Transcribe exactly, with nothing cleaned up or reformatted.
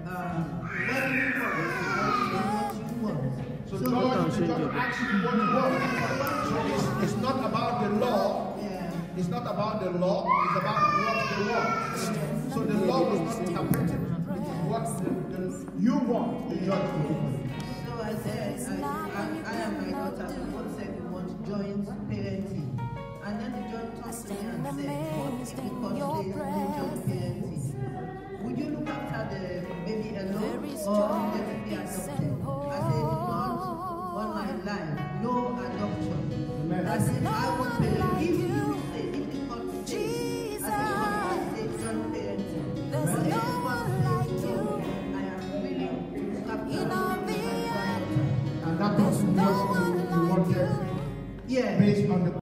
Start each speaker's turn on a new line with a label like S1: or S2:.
S1: So judge, the judge asks you what you want. So it's, it's not about the law. It's not about the law. It's about what they want. So the law was not interpreted. It is what the, the, you want the judge to do.
S2: So I said, I, I, I am my daughter. The Lord said we want joint parenting. And then the judge talked to me and said, what if the court says no joint parenting? Would you look after the baby alone or let it be adopted? I said, God, on my life, no adoption. I said,